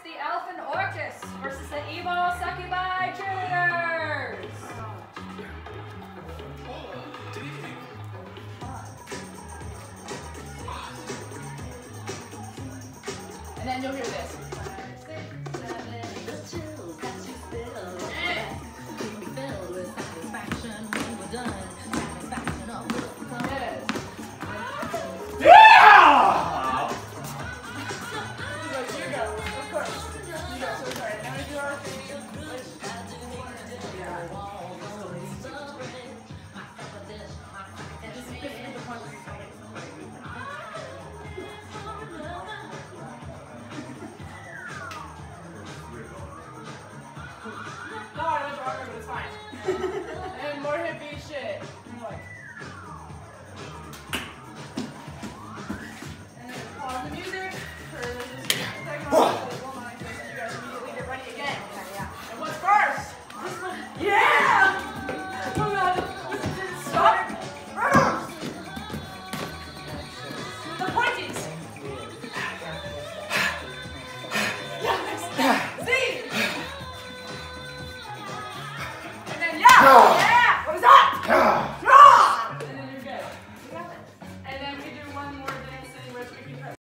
the Elephant Orcus versus the Evil Succubi Cheerleaders. And then you'll hear this. And more hippie shit. And then pause the music for just a second. You guys immediately get ready again. And what's first? This one. Yeah! Oh god, stop. The pointies. Yes. See? And then yeah.